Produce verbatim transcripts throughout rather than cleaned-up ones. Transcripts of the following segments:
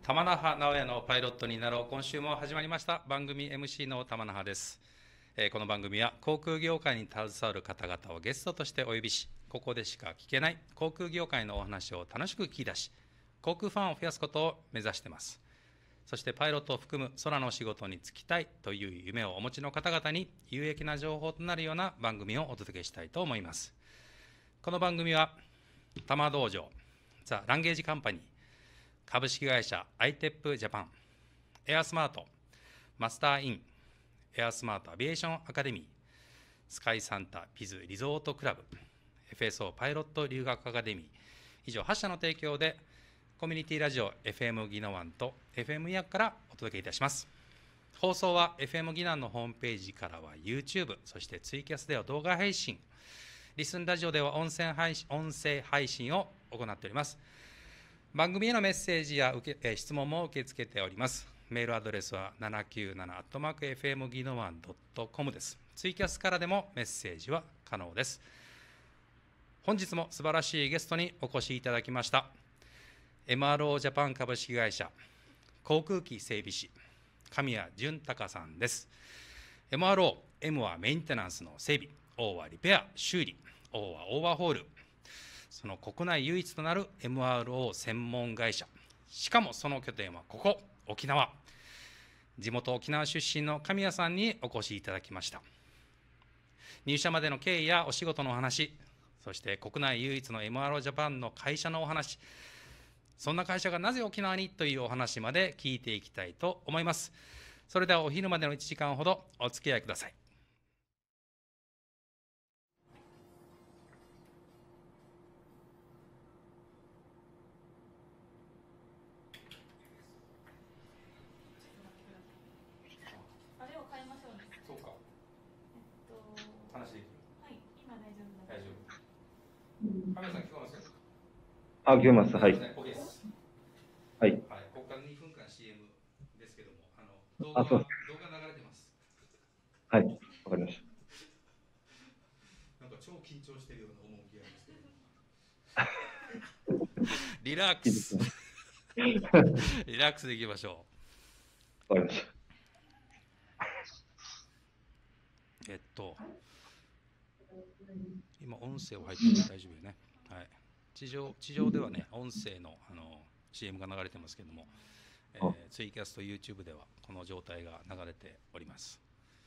玉那覇直哉のパイロットになろう。今週も始まりました番組 エムシー の玉那覇です。えー、この番組は航空業界に携わる方々をゲストとしてお呼びし、ここでしか聞けない航空業界のお話を楽しく聞き出し、航空ファンを増やすことを目指しています。そしてパイロットを含む空の仕事に就きたいという夢をお持ちの方々に有益な情報となるような番組をお届けしたいと思います。この番組は玉道場、ザ・ランゲージカンパニー、株式会社アイテップジャパン、エアスマート、マスターイン、エアスマートアビエーションアカデミー、スカイサンタピズリゾートクラブ、エフエスオー パイロット留学アカデミー、以上はっ社の提供でコミュニティラジオ エフエム ギノワンと エフエム イヤからお届けいたします。放送は エフエム ギナンのホームページからは YouTube、そしてツイキャスでは動画配信、リスンラジオでは音声配信、音声配信を行っております。番組へのメッセージや受けえ質問も受け付けております。メールアドレスは ななきゅうなな アットマーク エフエム ギノワン ドット コム です。ツイキャスからでもメッセージは可能です。本日も素晴らしいゲストにお越しいただきました。エムアールオー ジャパン株式会社航空機整備士、神谷淳隆さんです。エムアールオー、M はメンテナンスの整備、O はリペア、修理、O はオーバーホール。その国内唯一となる エムアールオー 専門会社。しかもその拠点はここ、沖縄。地元沖縄出身の神谷さんにお越しいただきました。入社までの経緯やお仕事のお話、そして国内唯一の エムアールオー ジャパンの会社のお話、そんな会社がなぜ沖縄にというお話まで聞いていきたいと思います。それではお昼までのいちじかんほどお付き合いください。そうか。話できる。はい、今大丈夫。大丈夫。神谷さん聞こえますか？ あ、聞こえます。はい。 OK です。 はい。 はい、ここからにふんかん シーエム ですけども、あの動画は動画流れてます。 はい、わかりました。 なんか超緊張してるような趣がありますけど。リラックス。リラックスでいきましょう。わかりました。 えっと、今音声を入ってるので大丈夫よね。はい。地上地上ではね、音声のあの シーエム が流れてますけども、えー、ツイキャスと YouTube ではこの状態が流れております。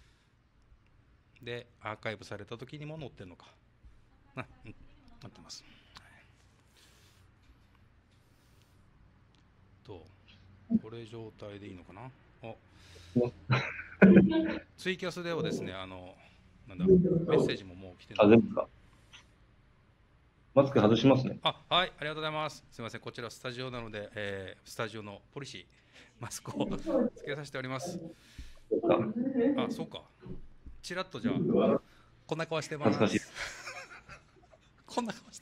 で、アーカイブされた時にも載ってるのかな、うん、載ってます。はい、とこれ状態でいいのかな。おツイキャスではですね、あのなんだメッセージももう来てる。 あ、全部か。マスク外しますね。 あ、はい、ありがとうございます。すみません、こちらスタジオなので、えー、スタジオのポリシー、マスクをつけさせております。あ、そうか。ちらっとじゃあ、こんな顔してます。 恥ずかしい。 こんな顔して。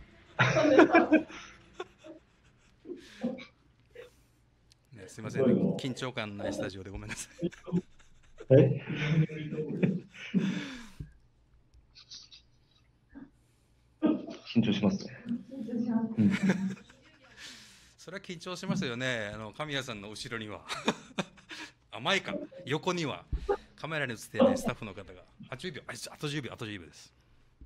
ね、すみません、ね、緊張感ないスタジオでごめんなさい。 え緊張しますね。 それは緊張しますよね。あの神谷さんの後ろにはあ、前か横にはカメラに映ってね、スタッフの方があじゅうびょう、あとじゅうびょう、あとじゅうびょうです。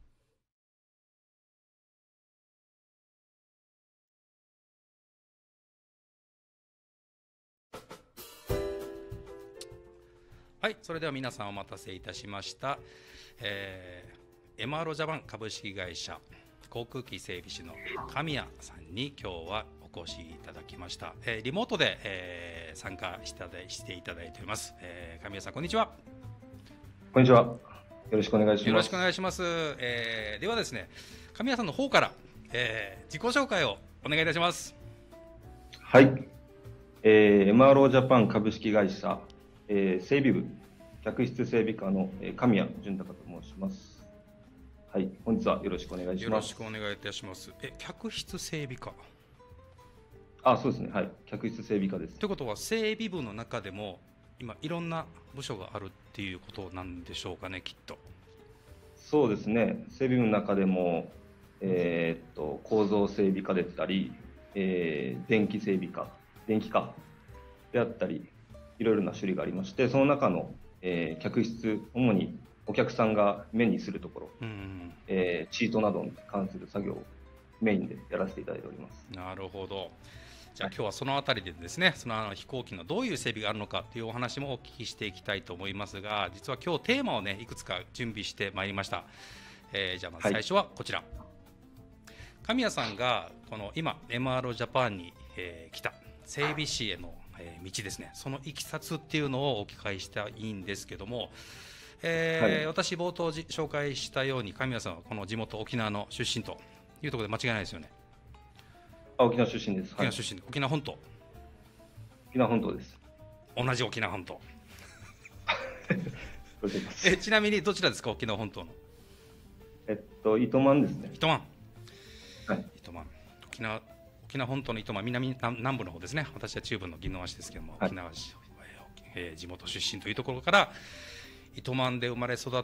はい、それでは皆さんお待たせいたしました。えー、エムアールオー ジャパン株式会社航空機整備士の神谷さんに今日はお越しいただきました。えー、リモートで、えー、参加していただいております。えー、神谷さん、こんにちは。 こんにちは。よろしくお願いします。 よろしくお願いします。えー、ではですね、神谷さんの方から、えー、自己紹介をお願いいたします。 はい。えー、エムアールオー ジャパン株式会社、えー、整備部客室整備課の神谷淳隆と申します。はい、本日はよろしくお願いします。 よろしくお願いいたします。え、客室整備課。 あ、そうですね。はい、客室整備課です。 ということは整備部の中でも今いろんな部署があるっていうことなんでしょうかね、きっと。 そうですね。整備部の中でも、えー、っと構造整備課でしたり、えー、電気整備課、 電気化であったり、いろいろな種類がありまして、その中の、えー、客室、主にお客さんが目にするところ、うんうん、えー、チートなどに関する作業をメインでやらせていただいております。 なるほど。じゃあ今日はそのあたりでですね、その飛行機のどういう整備があるのかというお話もお聞きしていきたいと思いますが、実は今日テーマをねいくつか準備してまいりました。えー、じゃあまず最初はこちら、はい、神谷さんがこの今 エムアールオー ジャパンに、えー、来た整備士への、えー、道ですね、そのいきさつっていうのをお聞きしたいんですけども、えーはい、私冒頭紹介したように神谷さんはこの地元沖縄の出身というところで間違いないですよね。 あ、沖縄出身です。 沖縄出身、はい、沖縄本島。 沖縄本島です。 同じ沖縄本島。え、ちなみにどちらですか、沖縄本島の。 えっと糸満ですね。 糸満。 はい。 糸満。沖縄沖縄本島の糸満、南南部の方ですね。私は中部の宜野湾市ですけども、はい、沖縄市、えー、地元出身というところから糸満で生まれ育って、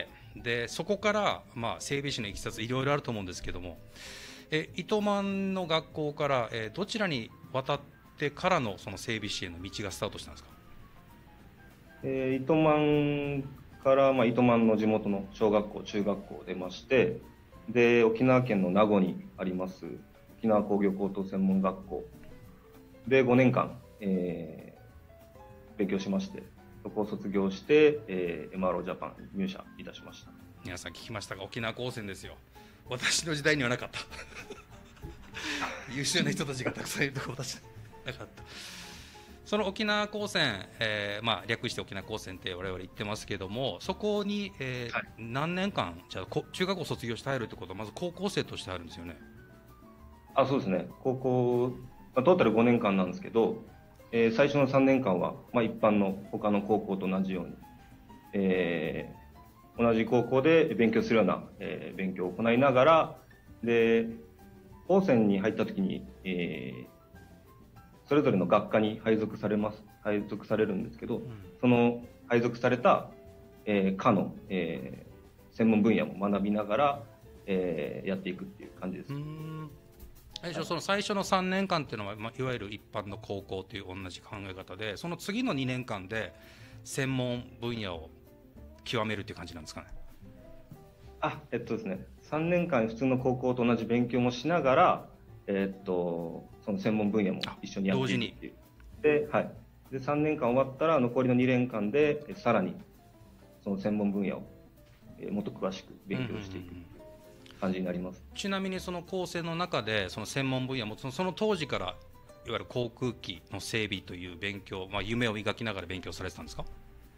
でそこからまあ整備士のいきさついろいろあると思うんですけども。え糸満の学校から、えー、どちらに渡ってからのその整備士への道がスタートしたんですか。 えー、糸満から、まあ、糸満の地元の小学校中学校を出まして、で沖縄県の名護にあります沖縄工業高等専門学校でごねんかん、えー、勉強しまして、そこを卒業して、えー、エムアールオー ジャパンに入社いたしました。 皆さん聞きましたが、沖縄高専ですよ。私の時代にはなかった優秀な人たちがたくさんいるところ、私なかった。その沖縄高専、えーまあ、略して沖縄高専って我々言ってますけども、そこに、えーはい、何年間じゃあ中学校卒業して入るってことはまず高校生として入るんですよね。 あ、そうですね。高校、まあ、トータルごねんかんなんですけど、えー、最初のさんねんかんは、まあ、一般の他の高校と同じように、えー同じ高校で勉強するような、えー、勉強を行いながら、で高専に入った時に、えー、それぞれの学科に配属されます配属されるんですけど、うん、その配属された、えー、科の、えー、専門分野も学びながら、えー、やっていくっていう感じです。 うーん、最初その最初のさんねんかんっていうのは、まあ、いわゆる一般の高校という同じ考え方で、その次のにねんかんで専門分野を極めるっていう感じなんですかね。 あ、えっとですね、さんねんかん普通の高校と同じ勉強もしながら、えっとその専門分野も一緒にやっていくっていう。で、はい。でさんねんかん終わったら残りのにねんかんでさらにその専門分野をもっと詳しく勉強していく感じになります。 うんうんうん、ちなみにその高専の中でその専門分野もその、その当時からいわゆる航空機の整備という勉強、まあ、夢を描きながら勉強されてたんですか。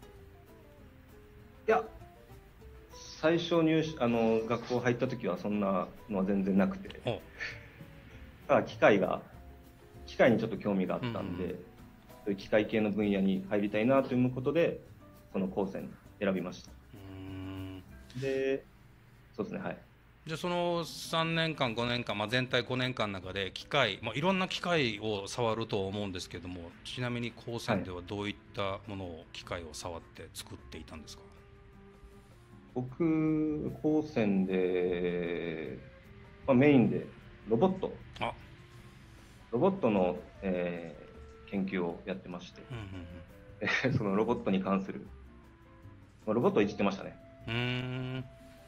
いや、最初入あの学校入った時はそんなのは全然なくて、ただ機械が機械にちょっと興味があったんで、うんうん、そういう機械系の分野に入りたいなということでその高専選びました。うーん、で、そうですね、はい。 じゃあそのさんねんかんごねんかん、まあ、全体ごねんかんの中で機械、まあ、いろんな機械を触ると思うんですけども、ちなみに高専ではどういったものを機械を触って作っていたんですか。 僕、高専で、まあ、メインでロボット、あロボットの、えー、研究をやってまして、うんうんうん、そのロボットに関する、ロボットをいじってましたね。 うーん、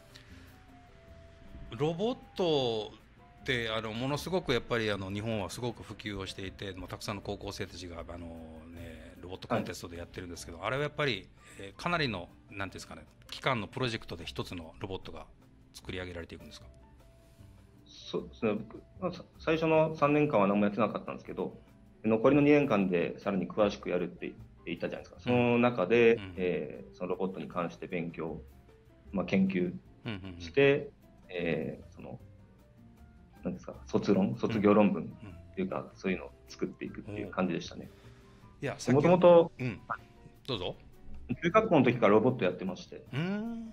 ロボットってあのものすごくやっぱりあの日本はすごく普及をしていて、もうたくさんの高校生たちがあの、ね、ロボットコンテストでやってるんですけど、はい、あれはやっぱり、えー、かなりのなんていうんですかね、期間のプロジェクトで一つのロボットが作り上げられていくんですか。 そうですね、僕、まあ、最初のさんねんかんは何もやってなかったんですけど、残りのにねんかんでさらに詳しくやるって言ったじゃないですか。その中で、うん、えー、そのロボットに関して勉強、まあ、研究して、うんうんうん、えー、そのなんですか、卒論、卒業論文っていうか、うんうん、そういうのを作っていくっていう感じでしたね。 いや、 もともと、 どうぞ。 中学校の時からロボットやってまして、うん、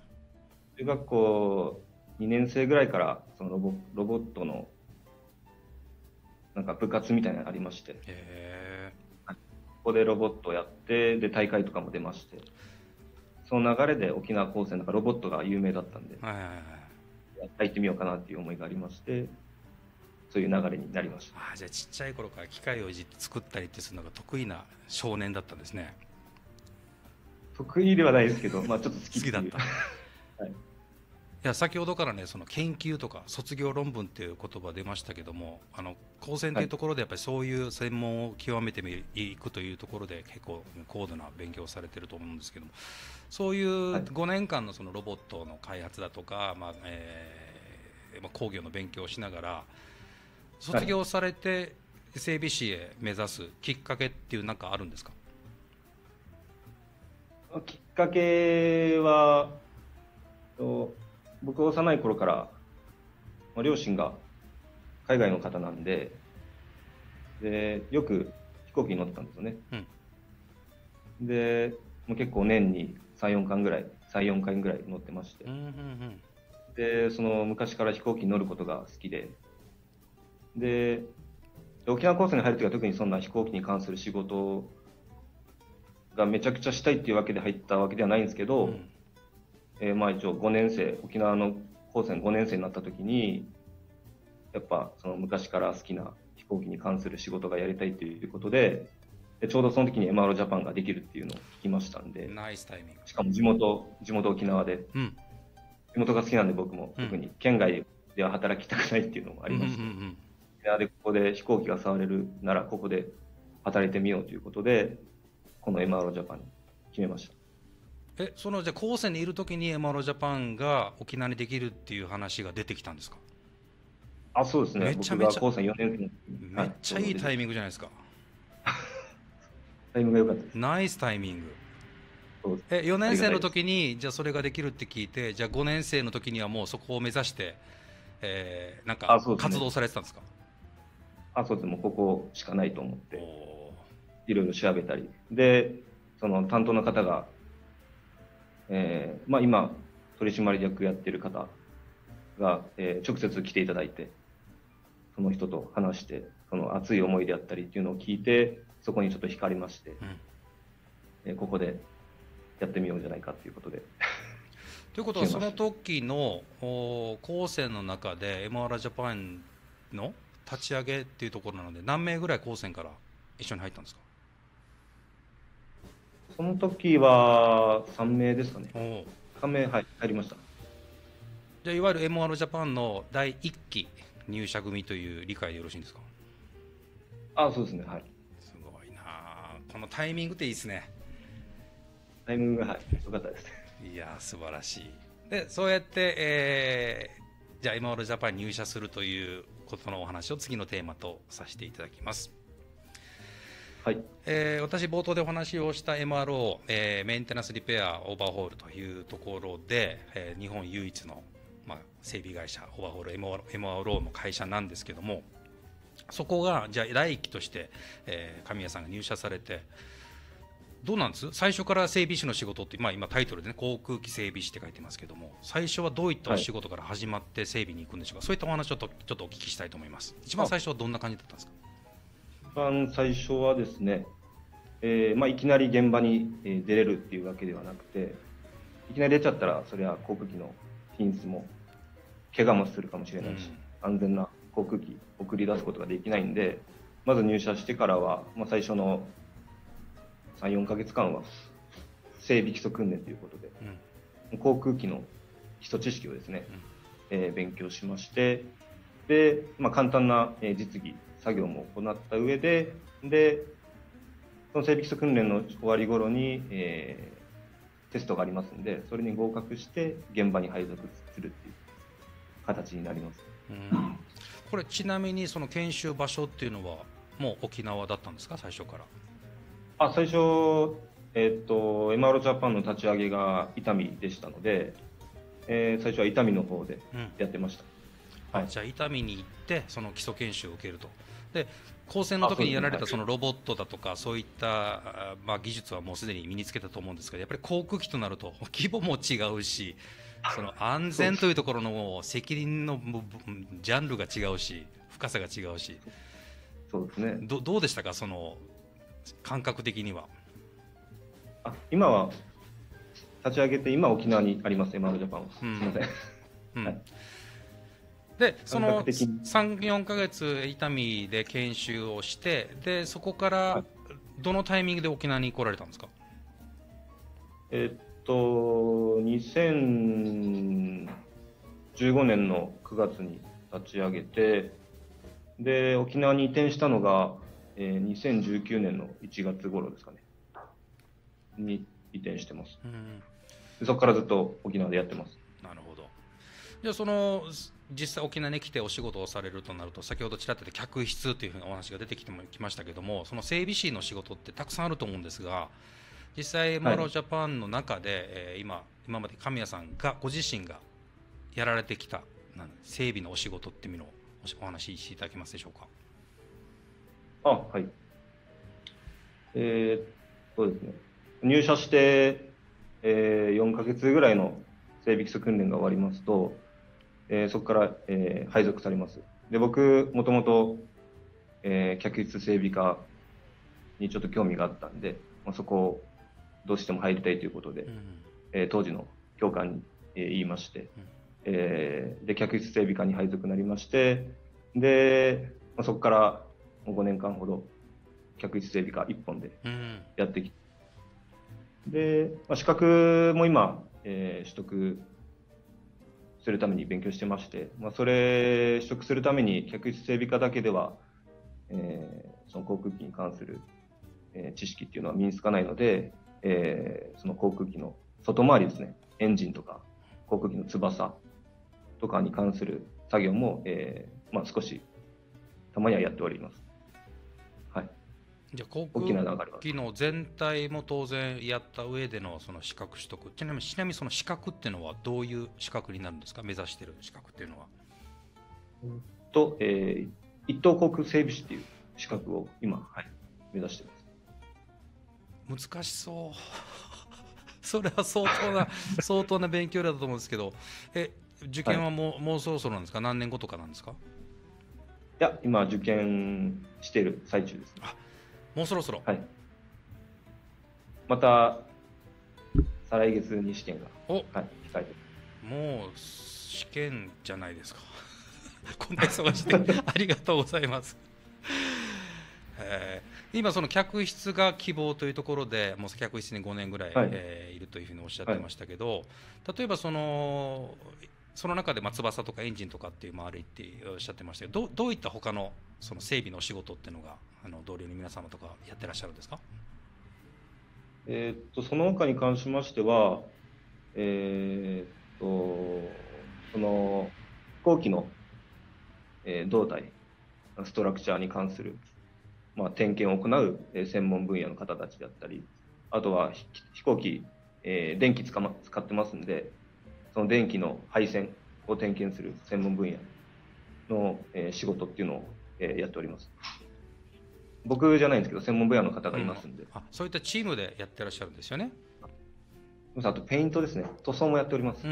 中学校にねん生ぐらいからそのロボ、ロボットのなんか部活みたいなのがありまして、へー、ここでロボットをやって、で大会とかも出まして、その流れで沖縄高専なんかロボットが有名だったんで、はいはいはい、やってみようかなっていう思いがありまして、 そういう流れになりました。 あ、じゃあちっちゃい頃から機械をいじって作ったりってするのが得意な少年だったんですね。 得意ではないですけど、まあ、ちょっと好きっていう。 好きだった。はい、いや先ほどからね、その研究とか卒業論文っていう言葉出ましたけども、あの高専というところでやっぱりそういう専門を極めていくというところで結構高度な勉強をされてると思うんですけども、そういうごねんかんのそのロボットの開発だとか、まあえー、工業の勉強をしながら卒業されて整備士へ目指すきっかけっていうなんかあるんですか？ きっかけは、僕幼い頃から両親が海外の方なんで、でよく飛行機に乗ってたんですよね。うん、でもう結構年にさん、よんかいぐらい、さん、よんかいぐらい乗ってまして、うんうんうん、でその昔から飛行機に乗ることが好きで、で沖縄高専に入るときは特にそんな飛行機に関する仕事がめちゃくちゃしたいっていうわけで入ったわけではないんですけど、うん、えー、まあ一応ごねん生、沖縄の高専ごねん生になったときに、やっぱその昔から好きな飛行機に関する仕事がやりたいということで、でちょうどその時に エムアール ジャパンができるっていうのを聞きましたんで、 ナイスタイミング。 しかも地元、地元沖縄で、うん、地元が好きなんで僕も、うん、特に県外では働きたくないっていうのもありまして、うんうんうん、沖縄でここで飛行機が触れるならここで働いてみようということで、この エムアール ジャパンに決めました。 え、そのじゃあ高専にいるときに エムアール ジャパンが沖縄にできるっていう話が出てきたんですか？ あ、そうですね。 めちゃめちゃ、 高専よねん生のめっちゃいいタイミングじゃないですか。 タイミングが良かったです。 ナイスタイミング。え、よねん生の時にじゃあそれができるって聞いて、じゃあごねん生の時にはもうそこを目指して、えー、なんか活動されてたんですか？ あ、そうですね。もうここしかないと思って、いろいろ調べたり。で、その担当の方が、えー、まあ今、取締役やってる方が、えー、直接来ていただいて、その人と話して、その熱い思いであったりっていうのを聞いて、そこにちょっと惹かれまして、うん、えー、ここでやってみようじゃないかということで。 ということは、その時の高専の中で エムアール ジャパンの立ち上げっていうところなので、何名ぐらい高専から一緒に入ったんですか？ その時はさんめいですかね。さんめい、はい、入りました。 じゃあいわゆる エムアール ジャパンのだいいっき入社組という理解でよろしいんですか？ あ、そうですね、はい。 すごいな、このタイミングっていいですね。 タイミングが、はい、良かったですね。 いや素晴らしい。でそうやって、えー、じゃあ エムアール ジャパンに入社するということのお話を次のテーマとさせていただきます。はい、えー、私冒頭でお話をした エムアールオー、えー、メンテナンスリペアオーバーホールというところで、えー、日本唯一の、まあ、整備会社オーバーホール エムアールオー の会社なんですけども、そこがじゃあ第一期として、えー、神谷さんが入社されて、どうなんです？最初から整備士の仕事って、まあ、今タイトルで、ね、航空機整備士って書いてますけども、最初はどういったお仕事から始まって整備に行くんでしょうか？はい、そういったお話をちょっとちょっとお聞きしたいと思います。一番最初はどんな感じだったんですか？ 一番最初はですね、えーまあ、いきなり現場に出れるっていうわけではなくて、いきなり出ちゃったらそれは航空機の品質も怪我もするかもしれないし、うん、安全な航空機送り出すことができないんで、まず入社してからは、まあ、最初のさん、よんかげつかんは整備基礎訓練ということで、うん、航空機の基礎知識をですね、うん、えー、勉強しまして、で、まあ、簡単な実技作業も行った上で、でその整備基礎訓練の終わり頃に、えー、テストがありますので、それに合格して現場に配属するっていう形になります。 うん、これちなみにその研修場所っていうのはもう沖縄だったんですか、最初から？ あ、最初、えー、っと エムアール ジャパンの立ち上げが伊丹でしたので、えー、最初は伊丹の方でやってました。 うん、はい、じゃあ伊丹に行ってその基礎研修を受けると。で高専の時にやられたそのロボットだとかそういったまあ技術はもうすでに身につけたと思うんですけど、やっぱり航空機となると規模も違うし、その安全というところの責任のジャンルが違うし、深さが違うし、 そうですね。 ど, どうでしたか、その感覚的には？ あ、今は立ち上げて今沖縄にあります エムアール ジャパンは。すみません。うん、はい、 でその感覚的にさん、よんかげつ伊丹で研修をして、でそこかはらどのタイミングで沖縄に来られたんですか？ えっと、にせんじゅうごねんのくがつに立ち上げて、で、沖縄に移転したのが、えーにせんじゅうきゅうねんのいちがつ頃ですかね。に移転してます。 うんでそこからずっと沖縄でやってます。 なるほど。じゃあその実際沖縄に来てお仕事をされるとなると、先ほどちらっとで客室というふうなお話が出てきてもきましたけども、その整備士の仕事ってたくさんあると思うんですが、実際モーロージャパンの中で、えー今今まで神谷さんがご自身がやられてきたなん整備のお仕事っていうのをおお話ししていただけますでしょうか？ あ、はい。えーっとですね、入社して、えーよんかげつぐらいの整備基礎訓練が終わりますと、えーそこから、えー配属されます。で、僕、もともと、えー客室整備課にちょっと興味があったんで、まあ、そこをどうしても入りたいということで、 うんえー当時の教官に、えー言いまして、 うんえーで、客室整備課に配属になりまして、で、まあ、そこからもうごねんかんほど客室整備課一本でうんやってきて、で、まあ、資格も今、えー取得するために勉強してまして、まあ、それ取得するために客室整備課だけでは、えーその航空機に関する、えー知識っていうのは身につかないので、えーその航空機の外回りですね、エンジンとか航空機の翼とかに関する作業も、えーまあ、少したまにはやっております。はい、 じゃあ航大きな流れは。 空機の全体も当然やった上でのその資格取得、ちなみにちなみにその資格っていうのはどういう資格になるんですか？目指している資格っていうのは。 と、えー一等航空整備士っていう資格を今、はい、目指しています。 難しそうそれは相当な相当な勉強量だと思うんですけど、え受験はもう、はい、もうそろそろなんですか？何年後とかなんですか？ いや、今受験している最中です、ね。 あ、もうそろそろ。 はい。また再来月に試験が、 お、 はい、控えてる。もう試験じゃないですかこんな忙しくてありがとうございますえー、今その客室が希望というところでもう客室にごねんぐらい、はい、えー、いるというふうにおっしゃってましたけど、はい、例えばそのその中でまあ翼とかエンジンとかっていう周りっておっしゃってましたけど、ど, どういった他のその整備のお仕事っていうのがあの同僚の皆様とかやってらっしゃるんですか？ えー、っとその他に関しましては、えー、っとその飛行機の、えー、胴体ストラクチャーに関するまあ、点検を行う専門分野の方たちだったり、あとは飛行機、えー、電気使、ま、使ってますんで、その電気の配線を点検する専門分野の、えー、仕事っていうのを、えー、やっております。僕じゃないんですけど、専門分野の方がいますんで。うん、 あ、そういったチームでやってらっしゃるんですよね。 あと、ペイントですね。塗装もやっております。 うん。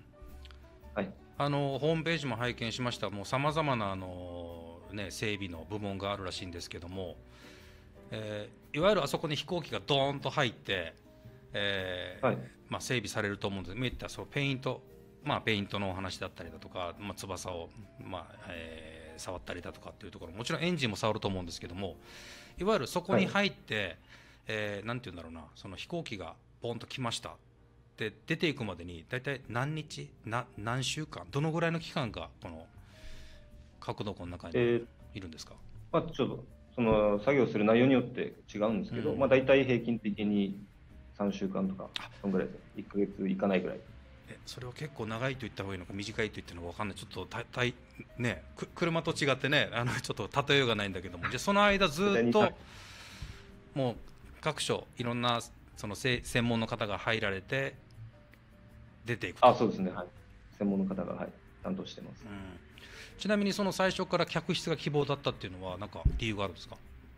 はい。あの、ホームページも拝見しました。もう様々な、あの、ね、整備の部門があるらしいんですけども、えー、いわゆるあそこに飛行機がドーンと入って、えーはい、まあ、整備されると思うんですけど、見たそのペイント、まあ、ペイントのお話だったりだとか、まあ、翼を、まあえー、触ったりだとかっていうところ、もちろんエンジンも触ると思うんですけども、いわゆるそこに入って、はい、えー、なんていうんだろうな、その飛行機がボンと来ましたで出ていくまでに大体何日な何週間どのぐらいの期間がこの格納庫の中にいるんですか？ えーまあ、ちょっとその作業する内容によって違うんですけど、うん、まあ、大体平均的にさんしゅうかんとかそのぐらいです。いっかげついかないぐらい。 えそれは結構長いと言った方がいいのか短いと言ったのか分かんない。ちょっとたたい、ね、車と違ってね、あのちょっと例えようがないんだけども、じゃあその間ずっともう各所いろんなその専門の方が入られて出ていくと。 あ、そうですね、はい、専門の方が、はい、担当してます。うん、 ちなみにその最初から客室が希望だったっていうのは何か理由があるんですか？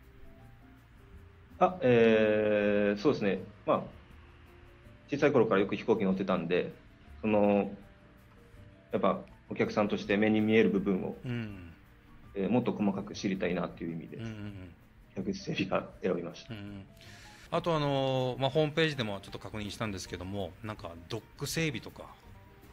あ、えー、そうですね、まあ、小さい頃からよく飛行機乗ってたんで、そのやっぱお客さんとして目に見える部分を、うんえー、もっと細かく知りたいなっていう意味で、うんうんうん、客室整備から選びました。うん、 あとあの、まあ、ホームページでもちょっと確認したんですけども、なんかドック整備とか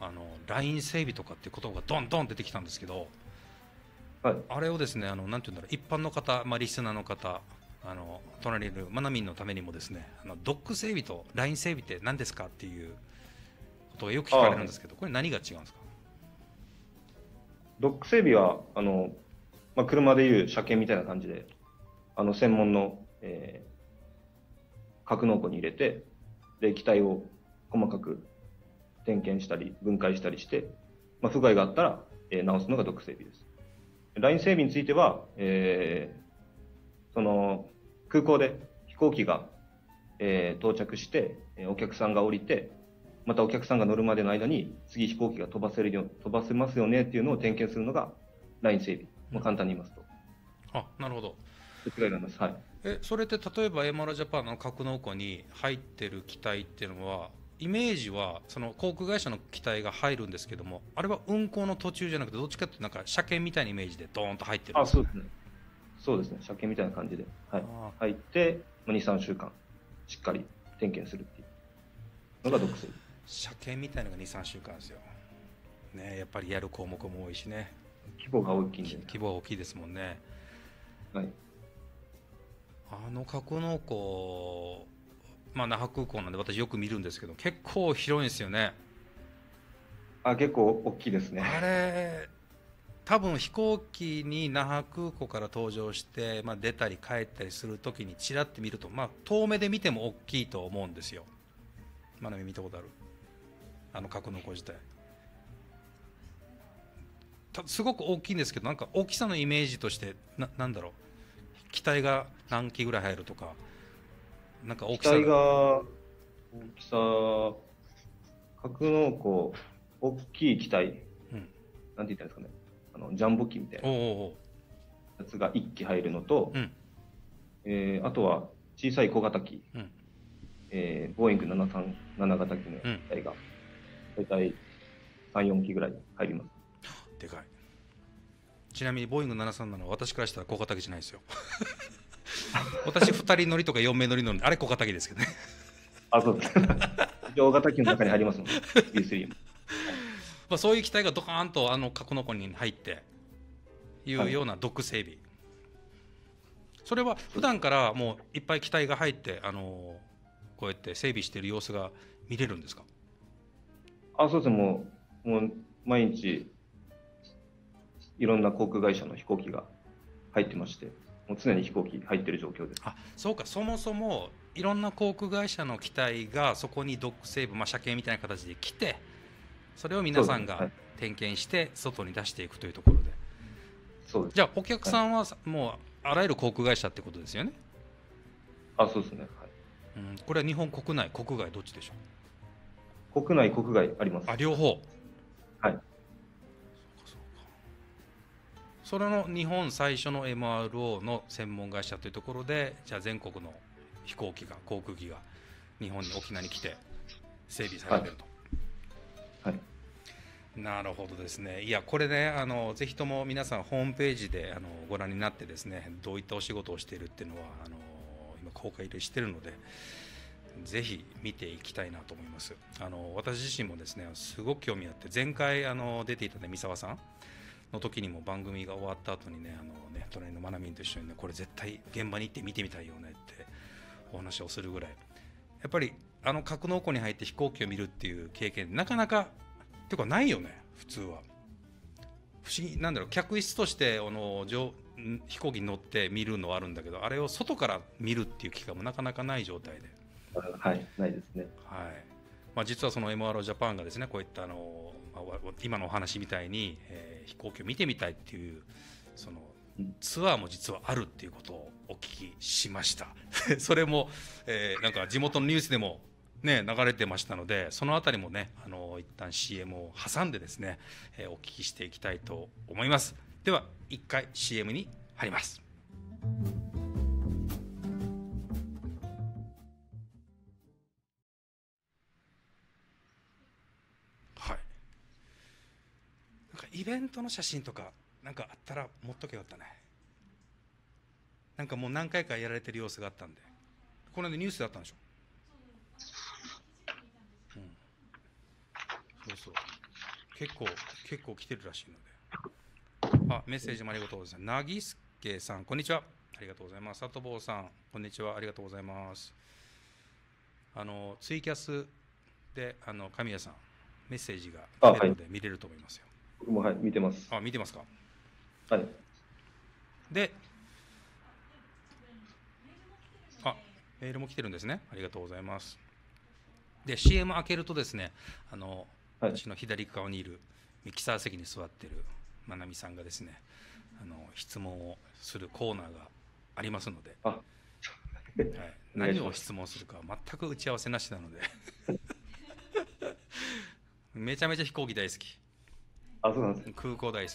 あのライン整備とかっていう言葉がどんどん出てきたんですけど、 はい、 あれをですね、あのなんていうんだろう、一般の方、まあ、リスナーの方、あの隣にいるマナミンのためにもですね、あのドック整備とライン整備って何ですかっていうことがよく聞かれるんですけど、これ何が違うんですか？ ドック整備はあの、まあ、車でいう車検みたいな感じで、あの専門の、えー、格納庫に入れて、で機体を細かく点検したり分解したりして、まあ、不具合があったら、えー、直すのがドック整備です。ライン整備については、えー、その空港で飛行機が、えー、到着して、お客さんが降りて、またお客さんが乗るまでの間に次飛行機が飛ばせるよ飛ばせますよねっていうのを点検するのがライン整備。もう簡単に言いますと。 あ、なるほど。 違いがあります。はい。 え、それって例えばエムアールジャパンの格納庫に入ってる機体っていうのは、イメージはその航空会社の機体が入るんですけども、あれは運航の途中じゃなくて、どっちかっていうとなんか車検みたいなイメージでドーンと入ってるんあ、 ですかね。 そうですね。そうですね。車検みたいな感じで、はい、 あ入って、に、さんしゅうかんしっかり点検するっていうのがドック整備。 車検みたいなのがに、さんしゅうかんですよ。ね、やっぱりやる項目も多いしね。 規模が大きいんで、ね。 規模が大きいですもんね。 はい。 あの格納庫、まあ、那覇空港なんで私よく見るんですけど、結構広いんですよね。 あ、結構大きいですね。 あれ多分飛行機に那覇空港から登場して、まあ、出たり帰ったりするときにちらって見ると、まあ、遠目で見ても大きいと思うんですよ。まなみ見たことある？あの格納庫自体たすごく大きいんですけど、なんか大きさのイメージとしてな、なんだろう、機体が何機ぐらい入るとか、なんか大きさ機体が大きさ、格納庫、大きい機体、うん、なんて言ったんですかね、あのジャンボ機みたいなやつがいっき入るのと、うん、えー、あとは小さい小型機、うん、えー、ボーイングななさんなな型機の機体が大体さん、よんきぐらい入ります。 でかい。ちなみにボーイングななさんななは私からしたら小型機じゃないですよ。私ふたり乗りとかよんめい乗り乗るんで、あれ小型機ですけどね。 あ、そうです。大型機の中に入りますもんね、ビースリー も。 まあそういう機体がドカーンとあの格納庫に入っていうようなドック整備、はい、それは普段からもういっぱい機体が入って、あのこうやって整備している様子が見れるんですか？ あ、そうですね、もう、もう毎日いろんな航空会社の飛行機が入ってまして、もう常に飛行機入ってる状況です。 あ、そうか、そもそもいろんな航空会社の機体がそこにドック整備、まあ、車検みたいな形で来て、それを皆さんが点検して外に出していくというところで、 そうです。 じゃあお客さんはもうあらゆる航空会社ってことですよね。 あ、そうですね、はい。 うん、これは日本国内国外どっちでしょう？国内国外あります。 あ、両方。 はい。 それの日本最初の エムアールオー の専門会社というところで、じゃあ全国の飛行機が航空機が日本に沖縄に来て整備されてると。 はい、はい、 なるほどですね。いやこれね、あのぜひとも皆さんホームページであのご覧になってですね、どういったお仕事をしているっていうのはあの今公開しているので、ぜひ見ていきたいなと思います。あの私自身もですねすごく興味あって、前回あの出ていたね三沢さんの時にも番組が終わった後にね、あのね隣のまなみんと一緒にね、これ絶対現場に行って見てみたいよねってお話をするぐらい、やっぱりあの格納庫に入って飛行機を見るっていう経験なかなかっていうかないよね普通は。不思議なんだろう、客室としてあの飛行機に乗って見るのはあるんだけど、あれを外から見るっていう機会もなかなかない状態で。 はい、ないですね。 はい。まあ、実はその エムアールオー ジャパンがですね、こういったあの今のお話みたいに、えー、飛行機を見てみたいっていうそのツアーも実はあるっていうことをお聞きしました。それも、えー、なんか地元のニュースでもね流れてましたので、そのあたりもねあの一旦 シーエム を挟んでですね、えー、お聞きしていきたいと思います。では一回 シーエム に入ります。イベントの写真とかなんかあったら持っとけよったね。なんかもう何回かやられてる様子があったんで、この間ニュースだったんでしょ。うん、そうそう。 結構結構来てるらしいので、あ、メッセージもありがとうございます。なぎすけさん、こんにちは、ありがとうございます。さとぼうさん、こんにちは、ありがとうございます。あのツイキャスであの神谷さんメッセージが来てるので見れると思いますよ。 僕も、はい、見てます。 あ、見てますか。 はい。 で、あ、メールも来てるんですね。ありがとうございます。で、シーエム 開けるとですね、あの、はい、私の左側にいるミキサー席に座ってるまなみさんがですね、あの質問をするコーナーがありますので、 あはい、何を質問するかは全く打ち合わせなしなのでめちゃめちゃ飛行機大好き。 あ、そうなんです。 空港大好き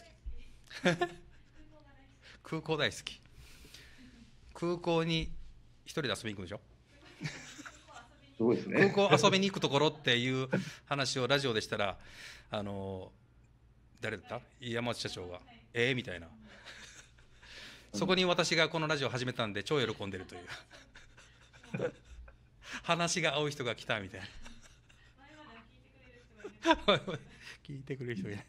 空港大好き。空港に一人で遊びに行くでしょすごいですね。 空港遊びに行くところっていう話をラジオでしたら、あの誰だった山内社長がええー、みたいなそこに私がこのラジオ始めたんで超喜んでるという話が合う人が来たみたいな聞いてくれる人いない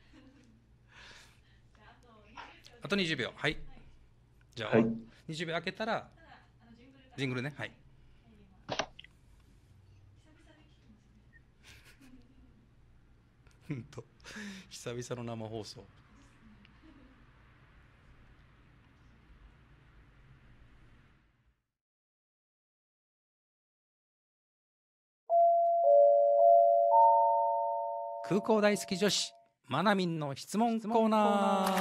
あとにじゅうびょう、はい、じゃあ、はい、にじゅうびょう開けたらジングルね、はい。と久々の生放送。空港大好き女子まなみんの質問コーナー。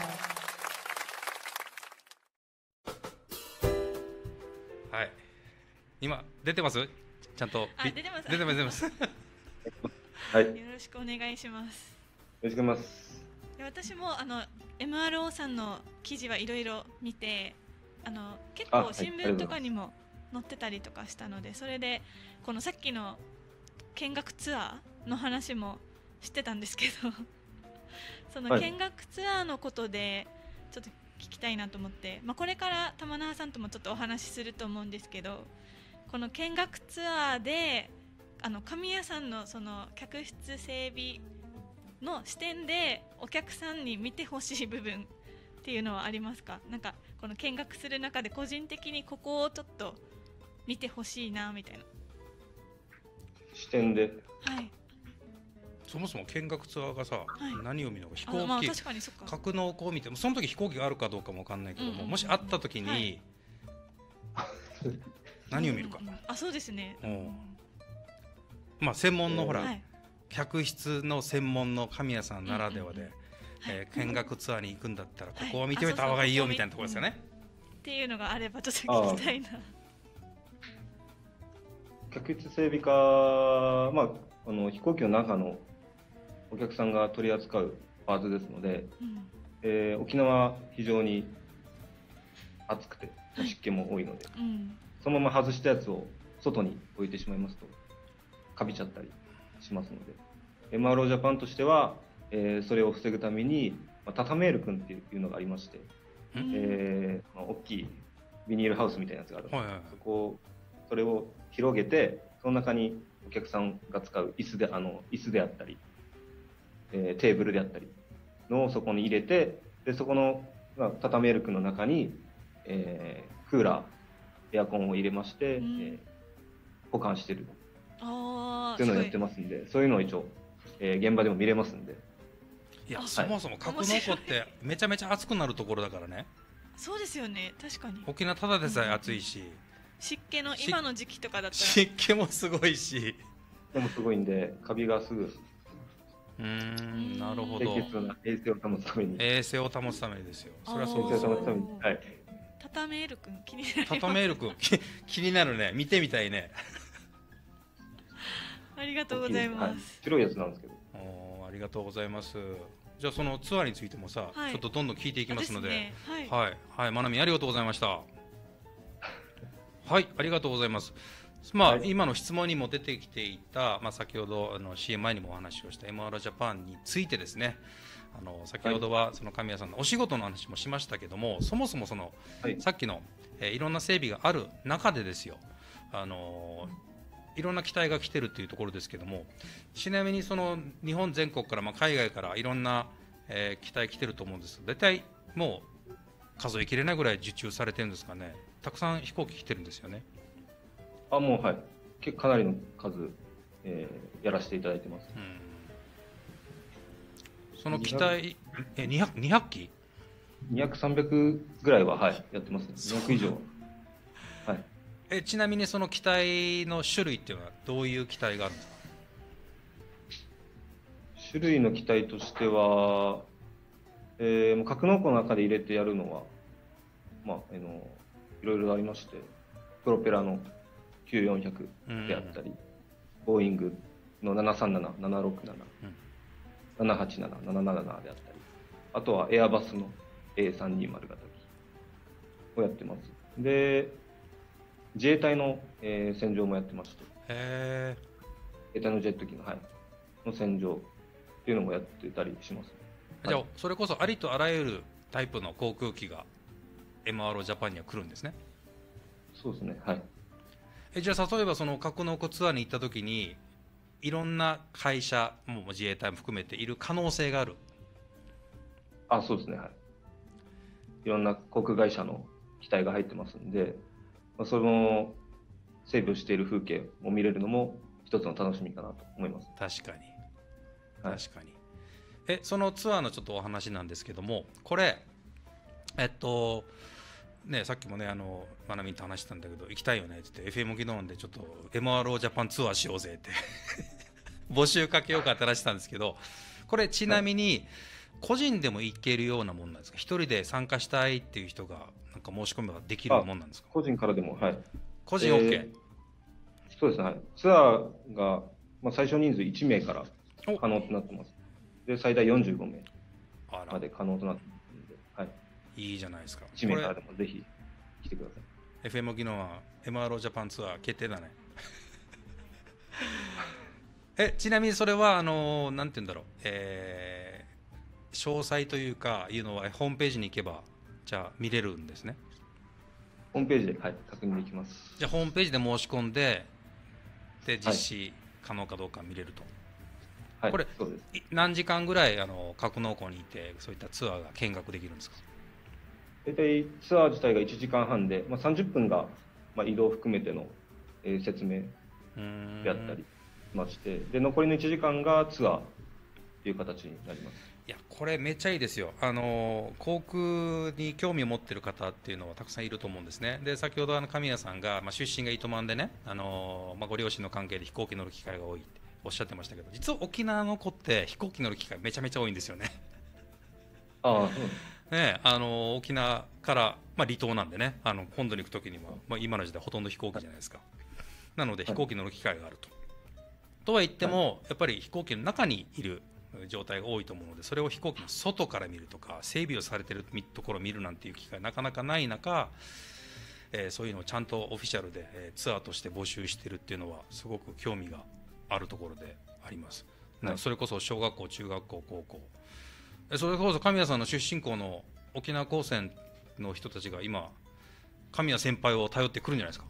はい、今出てます？ちゃんとあ、出てます。 出てます出てますはい、 よろしくお願いします。 よろしくお願いします。 私もあの エムアールオー さんの記事はいろいろ見て、あの結構新聞とかにも載ってたりとかしたので、それでこのさっきの見学ツアーの話も知ってたんですけどその見学ツアーのことでちょっと聞きたいなと思って、まあ、これから玉那覇さんともちょっとお話しすると思うんですけど、この見学ツアーであの神谷さんのその客室整備の視点でお客さんに見てほしい部分っていうのはありますか？なんかこの見学する中で個人的にここをちょっと見てほしいなみたいな視点で、 はい、 そもそも見学ツアーがさ、はい、何を見るのか、飛行機、 まあ、確かにそっか、 格納庫を見てもその時飛行機があるかどうかも分かんないけども、うんうん、もしあった時に、はい、何を見るか、 うんうん、あ、そうですね、うん、 まあ専門のほら、はい、客室の専門の神谷さんならではで、うんうんうん、えー、見学ツアーに行くんだったらここを見てみた方がいいよみたいなところですよね、はい、 っていうのがあればちょっと聞きたいな。 客室整備課、まあ、あの飛行機の中のお客さんが取り扱うパーツですので、うん、えー、沖縄非常に暑くて湿気も多いので、はい、うん、そのまま外したやつを外に置いてしまいますとカビちゃったりしますので、 エムアールオー ジャパンとしては、えー、それを防ぐために、まあ、タタメール君っていうのがありまして、うん、えーまあ、大きいビニールハウスみたいなやつがあるので、はいはいはい、そこそれを広げて、その中にお客さんが使う椅子で、あの椅子であったり、えー、テーブルであったりのをそこに入れて、でそこの、まあ、タタメール君の中に、えー、クーラー、エアコンを入れまして、うん、えー、保管してるあそういうのをやってますんで、そういうのを一応、えー、現場でも見れますんで。 いや、はい、そもそも格納庫ってめちゃめちゃ暑くなるところだからね。 そうですよね、確かに沖縄ただでさえ暑いし、うん、 湿気の今の時期とかだったら湿気もすごいし、 でもすごいんでカビがすぐ、 うーん、なるほど、 清潔な衛生を保つために衛生を保つためにですよ。 それはそうです。衛生を保つために、はい、 タタメール君気になる。 タタメール君気になるね、見てみたいねありがとうございます、はい、 白いやつなんですけど。 お、ありがとうございます。じゃあそのツアーについてもさ、はい、ちょっとどんどん聞いていきますので、 ね、はいはいはい、まなみありがとうございました。はい、ありがとうございます。まあ、はい、今の質問にも出てきていた、まあ、先ほどあの シーエム 前にもお話をした エムアール ジャパンについてですね、あの先ほどはその神谷さんのお仕事の話もしましたけども、そもそもその、はい、さっきの、えー、いろんな整備がある中でですよ、あのいろんな機体が来てるっていうところですけども、ちなみにその日本全国から、まあ、海外からいろんな、えー機体来てると思うんですけど、大体もう数えきれないぐらい受注されてるんですかね。たくさん飛行機来てるんですよね。 あ、もう、はい。結構かなりの数、えーやらせていただいてます。 うん、その機体、え、にひゃく、にひゃく機にひゃく、さんびゃくぐらいは、はい、やってますね。にひゃく以上。はい。 え、ちなみにその機体の種類っていうのはどういう機体があるんですか？ 種類の機体としては、えー、もう格納庫の中で入れてやるのは、まあ、あの、いろいろありまして、プロペラのキューよんひゃくであったり、ボーイングのななさんなな、ななろくなな、ななはちなな、なななななであったり、あとはエアバスの エーさんにじゅう 型機をやってます。で、自衛隊の、えー戦場もやってまして、 へ自衛隊のジェット機の、はい、の戦場っていうのもやってたりしますね。 ーじゃあそれこそありとあらゆるタイプの航空機が エムアールオー ジャパンには来るんですね。 そうですね、はい。 えじゃあ例えばその格納庫ツアーに行った時にいろんな会社も自衛隊も含めている可能性がある。 あ、そうですね、はい。いろんな航空会社の機体が入ってますんで、まあ、その整備をしている風景を見れるのも一つの楽しみかなと思います。 確かにはい確かに、えそのツアーのちょっとお話なんですけども、これえっとね、さっきもねあのまなみんと話してたんだけど行きたいよねって言って エフエム 技能でちょっと エムアールオー ジャパンツアーしようぜって募集かけようかって話してたんですけど、これちなみに個人でも行けるようなもんなんですか？一人で参加したいっていう人がなんか申し込めばできるもんなんですか？ 個人からでも、はい。 個人 OK、 えーそうですね、はい。ツアーが、まあ、最小人数いち名からお可能となってます。で、最大よんじゅうご名あらまで可能となってますので、はい。 いいじゃないですか。 いち名からこれでもぜひ来てください。 エフエム 技能は エムアールオー ジャパンツアー決定だねえちなみにそれはあのなんて言うんだろう、えー詳細というかいうのはホームページに行けばじゃあ見れるんですね。 ホームページで、はい、確認できます。 じゃあホームページで申し込んでで実施可能かどうか見れると、 はい、 これそうです。 い何時間ぐらいあの格納庫にいてそういったツアーが見学できるんですか？ 大体ツアー自体がいちじかんはんで、まあ、さんじゅっぷんが、まあ、移動を含めての、えー説明うーんであったりしまして、で残りのいちじかんがツアーという形になります。 いやこれめっちゃいいですよ。あの航空に興味を持っている方っていうのはたくさんいると思うんですね。で先ほどあの神谷さんが、まあ、出身が糸満でね、あのまあ、ご両親の関係で飛行機乗る機会が多いっておっしゃってましたけど、実は沖縄の子って飛行機乗る機会めちゃめちゃ多いんですよね。 ああ、そうです。 ねあの沖縄から、まあ、離島なんでね、あの本土に行くときには、まあ、今の時代ほとんど飛行機じゃないですか。なので飛行機乗る機会があると。とは言っても、やっぱり飛行機の中にいる状態が多いと思うので、それを飛行機の外から見るとか整備をされているところを見るなんていう機会なかなかない中、えーそういうのをちゃんとオフィシャルで、えーツアーとして募集しているっていうのはすごく興味があるところであります。 はいそれこそ小学校、中学校、高校、えそれこそ神谷さんの出身校の沖縄高専の人たちが今神谷先輩を頼ってくるんじゃないですか？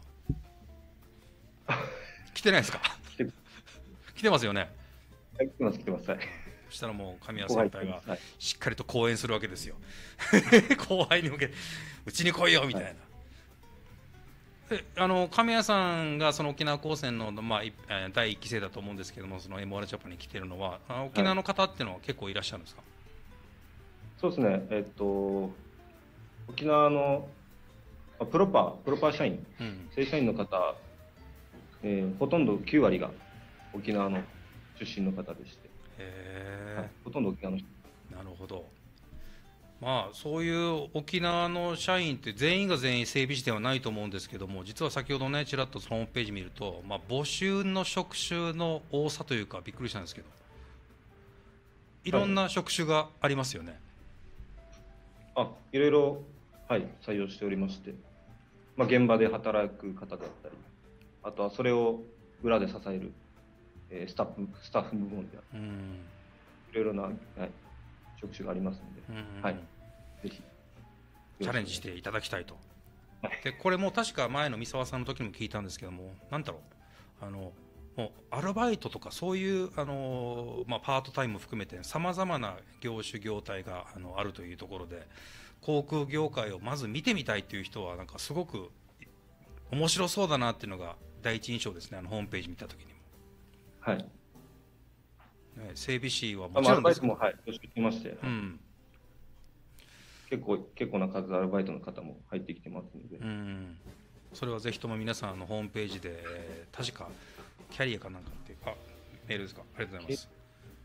来てないですか？ 来て来てますよね。 はい、来てます、来てます。はい。 そしたらもう神谷後先輩が輩来てます。はい。 しっかりと講演するわけですよ後輩に向けてうちに来いよみたいな、であの神谷さんがその沖縄高専の、まあ、いえーだいいっき生だと思うんですけども、その エムアール ジャパンに来てるのはあの沖縄の方っていうのは結構いらっしゃるんですか？ そうですね、えっと、沖縄のあプロパー、プロパー社員、 うん正社員の方、えーほとんどきゅう割が沖縄の出身の方でして、 へはい、ほとんど沖縄の人。 えなるほど。まあそういう沖縄の社員って全員が全員整備士ではないと思うんですけども、実は先ほどねちらっとホームページ見ると、まあ、募集の職種の多さというかびっくりしたんですけど、いろんな職種がありますよね。 あ、いろいろ、はい、採用しておりまして、まあ、現場で働く方だったり、あとはそれを裏で支える、えースタッフ、スタッフ部門である、 うんいろいろな、はい、職種がありますので、 うんはい、ぜひ。 チャレンジしていただきたいと。 はいでこれも確か前の三沢さんの時にも聞いたんですけども、なんだろう、 あのもうアルバイトとかそういうあの、まあ、パートタイムも含めてさまざまな業種業態があのあるというところで、航空業界をまず見てみたいっていう人はなんかすごく面白そうだなっていうのが第一印象ですね、あのホームページ見たときにも。 はい。 ね、整備士はあまあアルバイもちろんですトもはい募集してまして、 うん、 結構結構な数アルバイトの方も入ってきてますので、 うん、それはぜひとも皆さんあのホームページで、えー確かキャリアかなんかっていうあメールですか、ありがとうございます。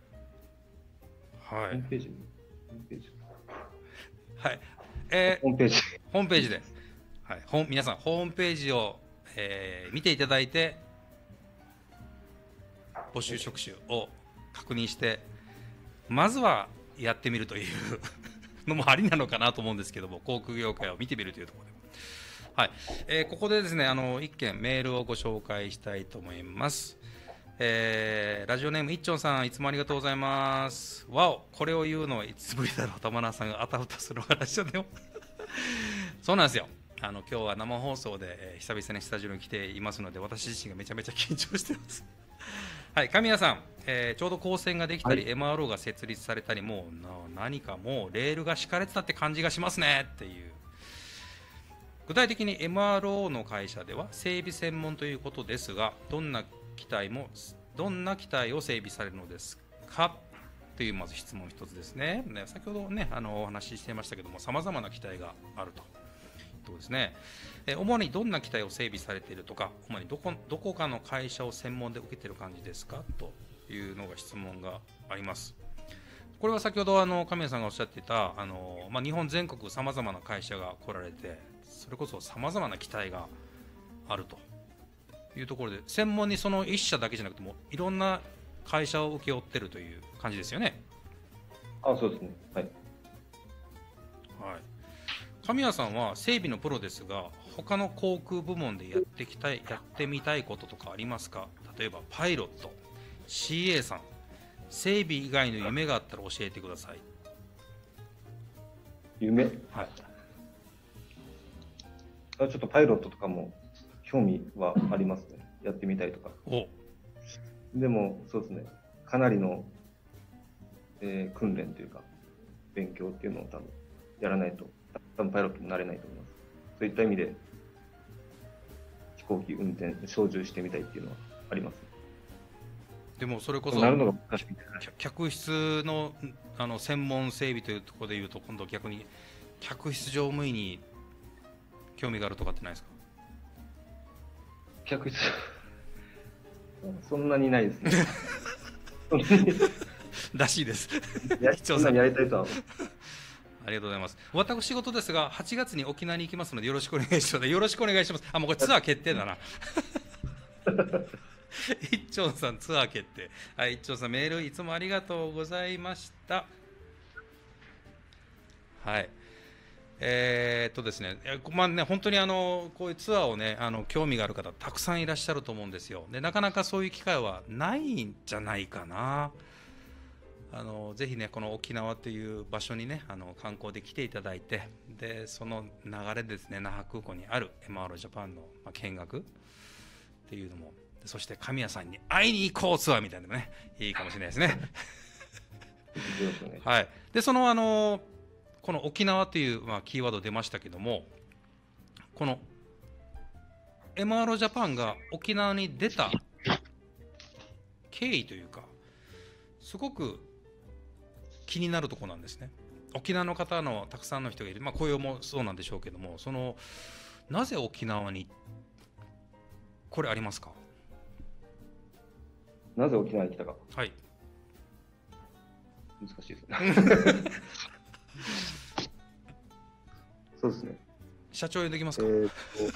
はいホームページ、ホームページ、 はいえーホームページ、 ホームページで、はい、ほん皆さんホームページを、えー見ていただいて募集職種を確認してまずはやってみるというのもありなのかなと思うんですけども、航空業界を見てみるというところで、はいえーここでですねあの一件メールをご紹介したいと思います。えーラジオネームいっちょんさん、いつもありがとうございます。わお、これを言うのはいつぶりだろう、玉名さんがあたふたする話でもそうなんですよ、あの今日は生放送で、えー久々にスタジオに来ていますので、私自身がめちゃめちゃ緊張してますはい神谷さん、えーちょうど高専ができたり、 はい、 エムアールオー が設立されたり、もうな何かもうレールが敷かれてたって感じがしますねっていう。具体的に エムアールオー の会社では整備専門ということですが、どんな機体もどんな機体を整備されるのですかというまず質問一つですね。ね先ほどねあのお話ししていましたけども、さまざまな機体があるということですね。え主にどんな機体を整備されているとか、主にどこどこかの会社を専門で受けている感じですかというのが質問があります。これは先ほどあの神谷さんがおっしゃっていたあの、まあ、日本全国さまざまな会社が来られて、それこそさまざまな機体があるというところで、専門にその一社だけじゃなくてもいろんな会社を請け負ってるという感じですよね。 あそうですね、はい。 はい、神谷さんは整備のプロですが、他の航空部門でやってきたいやってみたいこととかありますか？例えばパイロット、シーエー さん、整備以外の夢があったら教えてください。 夢、 はい、 あちょっとパイロットとかも興味はありますね、やってみたいとか。 おでもそうですね、かなりの、えー訓練というか勉強っていうのを多分やらないと多分パイロットになれないと思います。そういった意味で飛行機運転操縦してみたいっていうのはあります。 でもそれこそなるのが難しい。 客室の、あの専門整備というところでいうと、今度逆に客室乗務員に興味があるとかってないですか？ 客室そんなにないですねらしいですやそんなにやりたいとはありがとうございます。私事ですが、はちがつに沖縄に行きますのでよろしくお願いします。よろしくお願いします。あ、もうこれツアー決定だな一丁さんツアー決定。はい、一丁さんメールいつもありがとうございました。はい。えー、っとですね、まあね、本当にあのこういうツアーをね、あの興味がある方たくさんいらっしゃると思うんですよ。で、なかなかそういう機会はないんじゃないかな。あのぜひね、この沖縄という場所にね、あの観光で来ていただいて、でその流れでですね、那覇空港にある エムアール ジャパンの、まあ、見学っていうのも、そして神谷さんに会いに行こうツアーみたいなのもね、いいかもしれないですね。はい。で、そのあのこの沖縄という、まあ、キーワード出ましたけども、この エムアール ジャパンが沖縄に出た経緯というか、すごく気になるところなんですね。沖縄の方のたくさんの人がいる、まあ、雇用もそうなんでしょうけども、そのなぜ沖縄に、これありますか？ なぜ沖縄に来たか。 はい。 難しいですね。そうですね。 社長呼んできますか？ えー、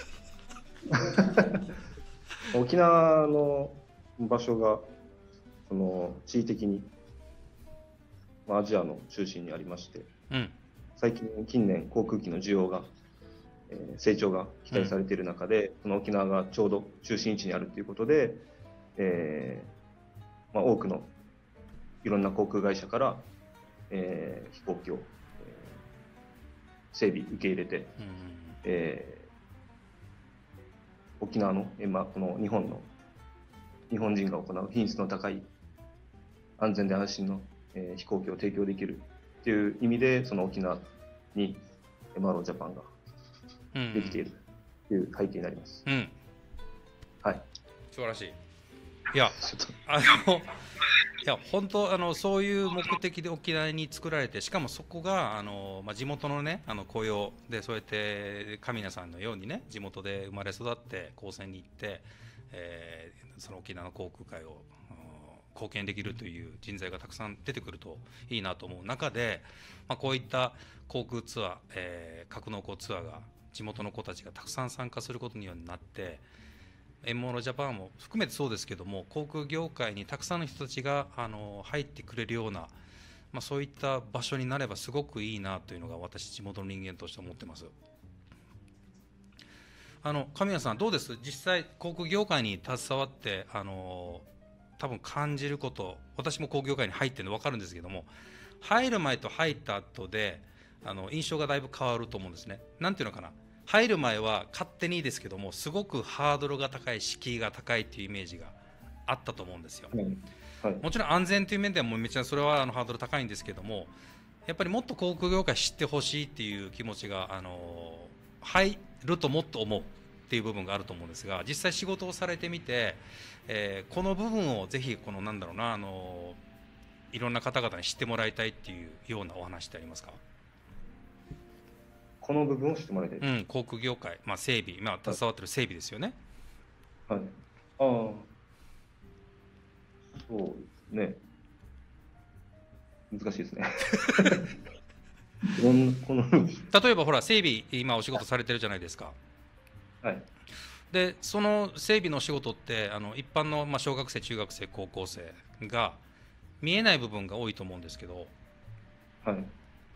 と沖縄の場所がその地理的にアジアの中心にありまして、 うん、 最近近年航空機の需要が、えー、成長が期待されている中で、うん、その沖縄がちょうど中心位置にあるということで、えーまあ、多くのいろんな航空会社から、えー、飛行機を、えー、整備受け入れて、うん、えー、沖縄の、えーまあ、この日本の日本人が行う品質の高い安全で安心の、えー、飛行機を提供できるっていう意味で、その沖縄に エムアールオー ジャパンができているという背景になります。 うん、うん、 はい、 素晴らしい。いや、あの、いや、本当、あの、そういう目的で沖縄に作られて、しかもそこが、あの、まあ、地元のね、あの雇用で、そうやって神谷さんのようにね、地元で生まれ育って高専に行って、えー、その沖縄の航空界を貢献できるという人材がたくさん出てくるといいなと思う中で、まあ、こういった航空ツアー、えー、格納庫ツアーが地元の子たちがたくさん参加することにようになって、エムアールオー ジャパンも含めてそうですけども、航空業界にたくさんの人たちがあの入ってくれるような、まあ、そういった場所になればすごくいいなというのが私、地元の人間として思ってます。あの神谷さん、どうです、実際航空業界に携わってあの多分感じること、私も航空業界に入ってるの分かるんですけども、入る前と入った後であの印象がだいぶ変わると思うんですね。なんていうのかな、入る前は勝手にですけども、すごくハードルが高い、敷居が高いっていうイメージがあったと思うんですよ、はいはい、もちろん安全という面ではもうめちゃそれはあのハードル高いんですけども、やっぱりもっと航空業界知ってほしいっていう気持ちが、あの入るともっと思うっていう部分があると思うんですが、実際仕事をされてみて、えー、この部分をぜひこのなんだろうな、あのいろんな方々に知ってもらいたいっていうようなお話ってありますか？ この部分を知ってもらいたい、 うん、航空業界、まあ、整備、まあ、携わってる整備ですよね。 はい、ああ、そうですね、難しいですね。この例えばほら、整備、今お仕事されてるじゃないですか。 はい、 でその整備の仕事ってあの一般の、まあ、小学生、中学生、高校生が見えない部分が多いと思うんですけど、 はい、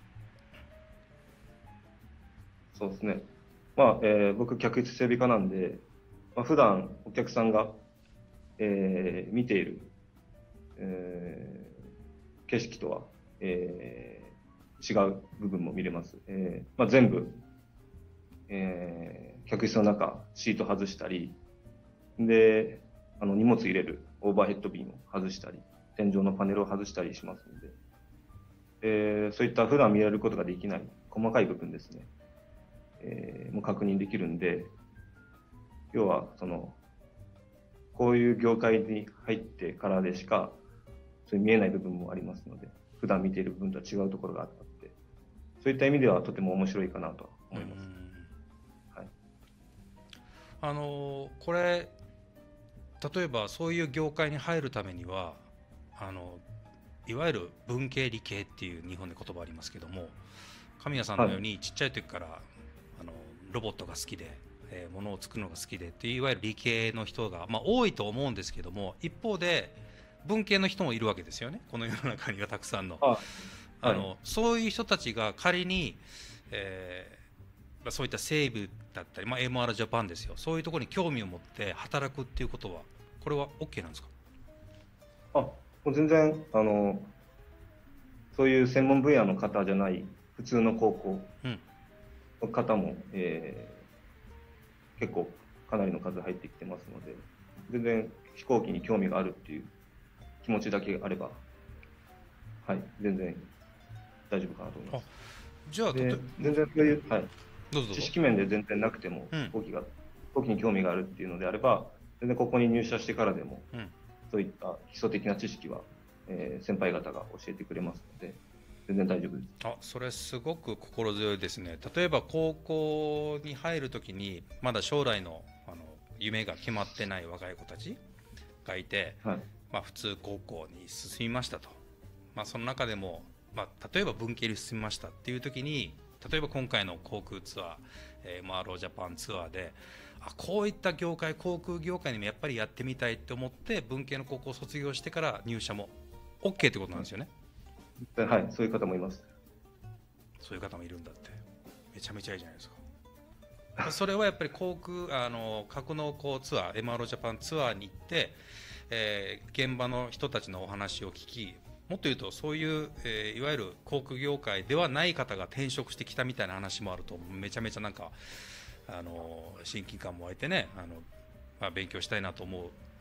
そうですね、まあえー、僕、客室整備課なんで、まあ、普段お客さんが、えー、見ている、えー、景色とは、えー、違う部分も見れます。えーまあ、全部、えー、客室の中、シート外したり、であの荷物入れるオーバーヘッドビンを外したり、天井のパネルを外したりしますので、えー、そういった普段見られることができない細かい部分ですね、えー、も確認できるんで、要はそのこういう業界に入ってからでしかそういう見えない部分もありますので、普段見ている部分とは違うところがあって、そういった意味ではとても面白いかなと思います。はい、 あのこれ例えばそういう業界に入るためには、あのいわゆる文系理系っていう日本で言葉ありますけども、神谷さんのようにちっちゃい時から、はい、あのロボットが好きで、えー、物を作るのが好きでっていういわゆる理系の人が、まあ、多いと思うんですけども、一方で文系の人もいるわけですよね、この世の中にはたくさんの。あ、あの、はい、そういう人たちが仮に、えー、そういった整備だったり、まあ、エムアール ジャパンですよ、そういうところに興味を持って働くっていうことは、これは OK なんですか？ あ、もう全然あのそういう専門分野の方じゃない普通の高校の方も、うん、えー、結構かなりの数入ってきてますので、全然飛行機に興味があるっていう気持ちだけあれば、はい、全然大丈夫かなと思います。 じゃあで全然そういう、はい、 どうぞどうぞ。 知識面で全然なくても、うん、飛行機が飛行機に興味があるっていうのであれば、全然ここに入社してからでも、うん、そういった基礎的な知識は、えー、先輩方が教えてくれますので、全然大丈夫です。 あ、それすごく心強いですね。例えば高校に入るときにまだ将来の、あの夢が決まってない若い子たちがいて、はい、まあ、普通高校に進みましたと、まあ、その中でも、まあ、例えば文系に進みましたっていうときに、例えば今回の航空ツアー、エムアールオー ジャパンツアーで、あ、こういった業界、航空業界にもやっぱりやってみたいって思って文系の高校を卒業してから入社も OK ってことなんですよね。 はい、そういう方もいます。 そういう方もいるんだって、めちゃめちゃいいじゃないですか。それはやっぱり航空、あの格納庫ツアー、エムアールオー ジャパンツアーに行って、えー、現場の人たちのお話を聞き、もっと言うとそういう、えー、いわゆる航空業界ではない方が転職してきたみたいな話もあると、めちゃめちゃなんかあの親近感も湧いてね、あの、まあ、勉強したいなと思う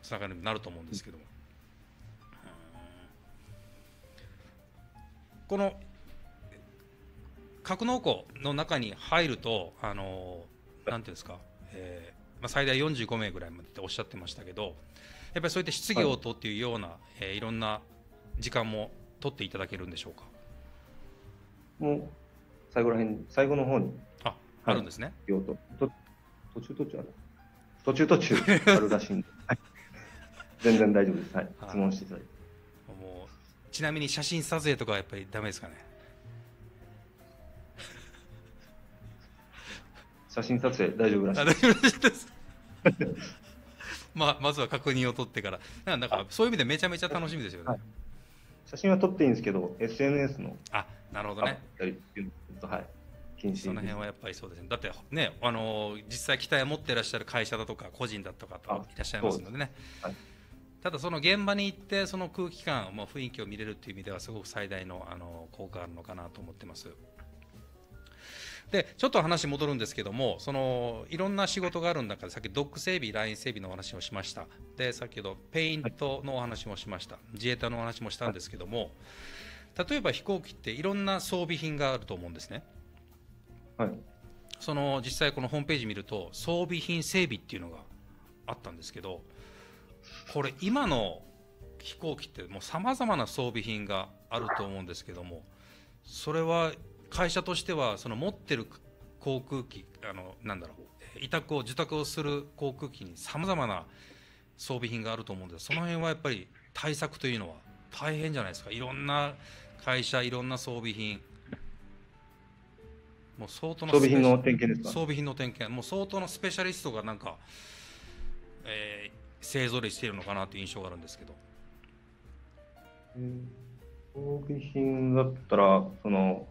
つながりになると思うんですけども、この格納庫の中に入ると、あのなんていうんですか、えーまあ、最大よんじゅうごめいぐらいまでっておっしゃってましたけど、やっぱりそういった質疑応答っていうような、はいえー、いろんな時間も取っていただけるんでしょうか。 もう最後ら辺に、最後の方にあ、あるんですね。 用途と途中途中ある途中途中あるらしいんで、はい、全然大丈夫です。はい、質問していただいて。 もうちなみに写真撮影とかはやっぱりダメですかね。 写真撮影大丈夫らしいです。大丈夫です。まあ、まずは確認を取ってから、なんかそういう意味でめちゃめちゃ楽しみですよね。はい、 写真は撮っていいんですけど、エスエヌエス のあ、なるほどね。 はい、禁止。 その辺はやっぱりそうですね。だってね、あの実際機体を持っていらっしゃる会社だとか個人だとかといらっしゃいますのでね。はい、ただその現場に行ってその空気感、もう雰囲気を見れるという意味ではすごく最大のあの効果があるのかなと思ってます。でちょっと話戻るんですけども、そのいろんな仕事がある中で、さっきドック整備、ライン整備のお話をしました。で先ほどペイントのお話もしました。自衛隊のお話もしたんですけども、例えば飛行機っていろんな装備品があると思うんですね。 はい、 その実際このホームページ見ると装備品整備っていうのがあったんですけど、これ今の飛行機ってもうさまざまな装備品があると思うんですけども、それは会社としてはその持ってる航空機、あのなんだろう、委託を受託をする航空機にさまざまな装備品があると思うんです。その辺はやっぱり対策というのは大変じゃないですか。いろんな会社、いろんな装備品、もう相当の装備品の点検ですか。 装備品の点検、もう相当のスペシャリストがなんか、えー、勢ぞろいしているのかなという印象があるんですけど。 えー、装備品だったらその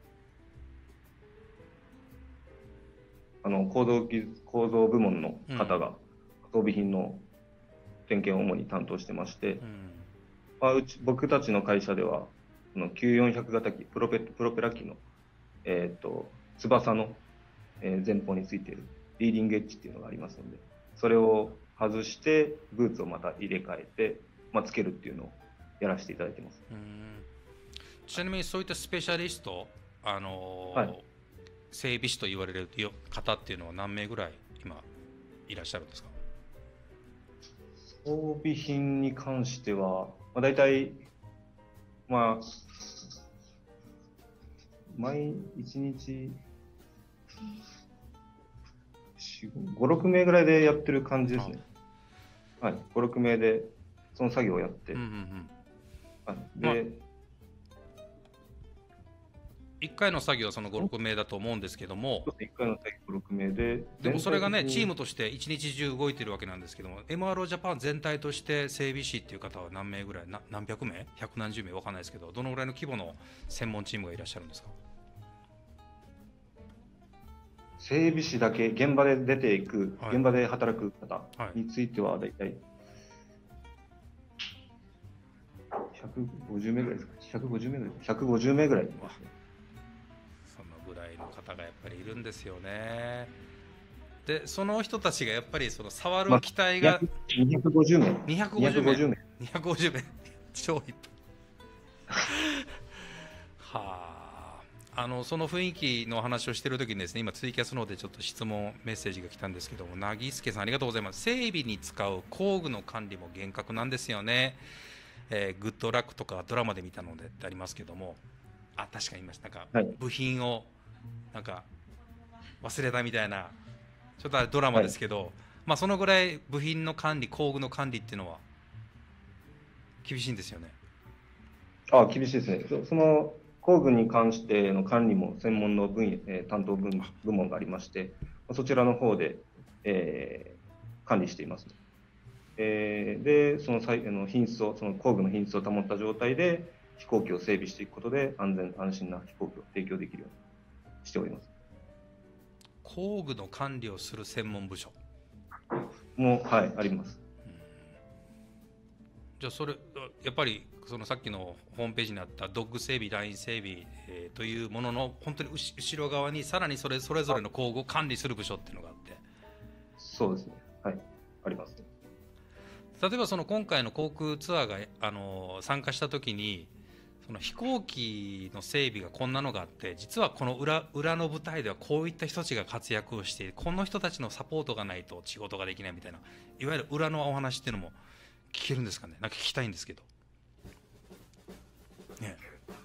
あの構造技術構造部門の方が装備品の点検を主に担当してまして、うんまあ、うち僕たちの会社ではそのきゅうよんひゃく型機プロペプロペラ機の、えー、と翼の、えー、前方についているリーディングエッジっていうのがありますので、それを外してブーツをまた入れ替えて、まあ、つけるっていうのをやらせていただいてます。 うんちなみにそういったスペシャリスト、あのーはい整備士と言われる方っていうのは何名ぐらい今いらっしゃるんですか。 装備品に関しては、まあ、大体、まあ、毎一日ご、ろくめいぐらいでやってる感じですね。はい、ご、ろくめいでその作業をやって。うんうんうんはい、で、まあいっかいの作業はそのご、ろくめいだと思うんですけども、 いっかいの作業ご、ろくめいで、 でもそれがね、チームとして一日中動いているわけなんですけども、エムアールオー ジャパン全体として整備士っていう方は何名ぐらい、な何百名、百何十名、わかんないですけど、どのぐらいの規模の専門チームがいらっしゃるんですか。 整備士だけ、現場で出ていく、はい、現場で働く方については、だいたいひゃくごじゅうめいぐらいですか、ひゃくごじゅうめいぐらい、ひゃくごじゅうめいぐらいですね。 そのぐらいの方がやっぱりいるんですよね。で、その人たちがやっぱりその触る機体が、まあ、 にひゃくごじゅうめい、 にひゃくごじゅうめい、にひゃくごじゅうめい、超いっぱい。はあ、あのその雰囲気の話をしているときにですね、今ツイキャスの方でちょっと質問メッセージが来たんですけども、なぎすけさんありがとうございます。整備に使う工具の管理も厳格なんですよね。えー、グッドラックとかドラマで見たのでってありますけども、あ、確かに言いました。なんか部品をなんか忘れたみたいな、ちょっとあれドラマですけど、はい、まあそのぐらい部品の管理、工具の管理っていうのは厳しいんですよね。 あ、厳しいですね。そ, その工具に関しての管理も専門の分野、えー、担当 部, 部門がありまして、そちらの方で、えー、管理しています。えー、で、その際の品質を、その工具の品質を保った状態で飛行機を整備していくことで安全安心な飛行機を提供できるようにしております。 工具の管理をする専門部署もう、はい、あります。 じゃあそれやっぱりそのさっきのホームページにあったドッグ整備、ライン整備、えー、というものの本当に後ろ側にさらにそれそれぞれの工具を管理する部署っていうのがあって。 そうですね。はい、ありますね。 例えばその今回の航空ツアーがあの参加したときに、その飛行機の整備がこんなのがあって、実はこの 裏, 裏の舞台ではこういった人たちが活躍をしている、この人たちのサポートがないと仕事ができないみたいな、いわゆる裏のお話っていうのも聞けるんですかね。なんか聞きたいんですけど、ね、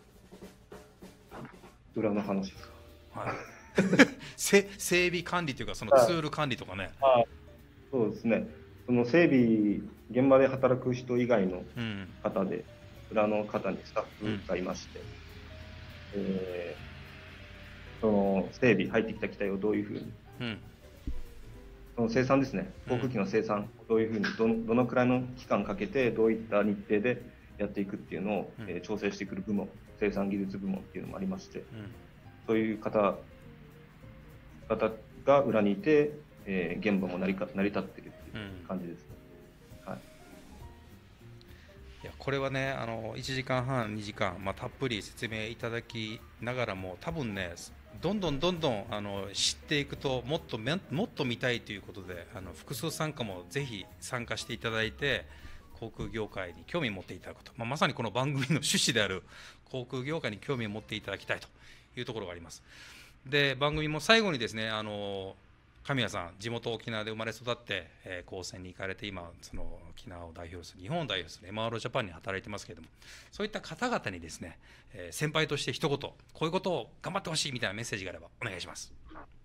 裏の話ですか。 はい、せ整備管理というか、そのツール管理とかね。 あそうですね、その整備、現場で働く人以外の方で、うん、裏の方にスタッフがいまして、うん、えー、その整備、入ってきた機体をどういうふうに、うん、その生産ですね、航空機の生産、うん、どういうふうにど、どのくらいの期間かけて、どういった日程でやっていくっていうのを、うん、えー、調整してくる部門、生産技術部門っていうのもありまして、うん、そういう方方が裏にいて、えー、現場も成りか成り立っているっていう感じですね。うん、はい、 いやこれはね、あのいちじかんはん、にじかん、まあ、たっぷり説明いただきながらも、多分ね、どんどんどんどんあの知っていくと、もっともっと見たいということで、あの複数参加もぜひ参加していただいて、航空業界に興味を持っていただくと、まあ、まさにこの番組の趣旨である航空業界に興味を持っていただきたいというところがあります。で、番組も最後にですね、あの神谷さん、地元沖縄で生まれ育って、えー、高専に行かれて、今その沖縄を代表する、日本を代表する エムアールオー ジャパンに働いてますけれども、そういった方々にですね、えー、先輩として一言、こういうことを頑張ってほしいみたいなメッセージがあればお願いします。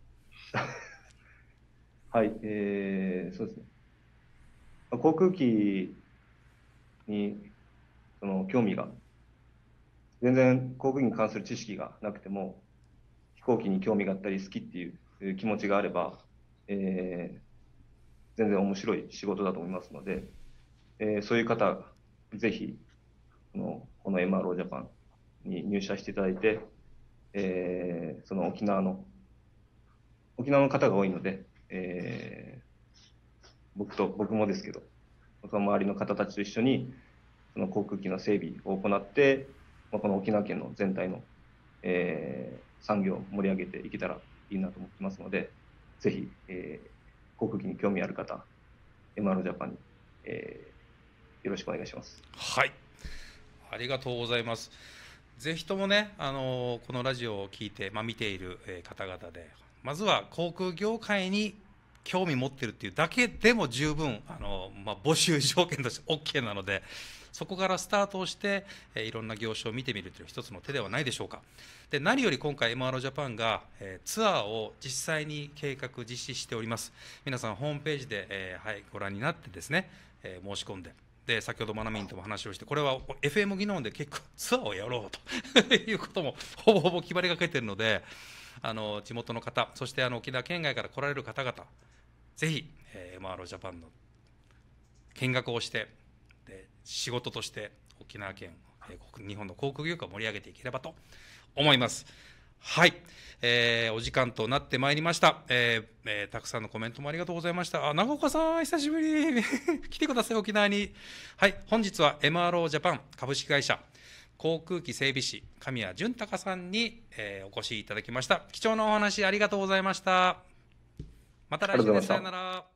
はい、えー、そうですね、航空機にその興味が、全然航空機に関する知識がなくても、飛行機に興味があったり好きっていう気持ちがあれば、えー、全然面白い仕事だと思いますので、えー、そういう方、ぜひこの、この エムアールオー ジャパンに入社していただいて、えー、その沖縄の、沖縄の方が多いので、えー、僕と、僕もですけど、その周りの方たちと一緒に、その航空機の整備を行って、この沖縄県の全体の、えー、産業を盛り上げていけたらいいなと思ってますので、ぜひ、えー、航空機に興味ある方、エムアールオー ジャパンに、えー、よろしくお願いします。 はい、ありがとうございます。ぜひともね、あのこのラジオを聞いて、まあ、見ている方々で、まずは航空業界に興味持ってるっていうだけでも十分あの、まあ、募集条件として OK なので、そこからスタートをして、えー、いろんな業種を見てみるという一つの手ではないでしょうか。で、何より今回 エムアールオー ジャパンが、えー、ツアーを実際に計画実施しております。皆さんホームページで、えーはい、ご覧になってですね、えー、申し込んで、で先ほどマナミンとも話をして、これは エフエム 技能で結構ツアーをやろうということもほぼほぼ決まりかけているので、あの地元の方、そしてあの沖縄県外から来られる方々、ぜひ、えー、エムアールオー ジャパンの見学をして、で仕事として沖縄県、えー、日本の航空業界を盛り上げていければと思います。はい、えー、お時間となってまいりました、えーえー、たくさんのコメントもありがとうございました。あ、長岡さん久しぶり来てください、沖縄に。はい、本日は エムアールオー ジャパン株式会社航空機整備士神谷淳隆さんに、えー、お越しいただきました。貴重なお話ありがとうございました。また来週です。さよなら。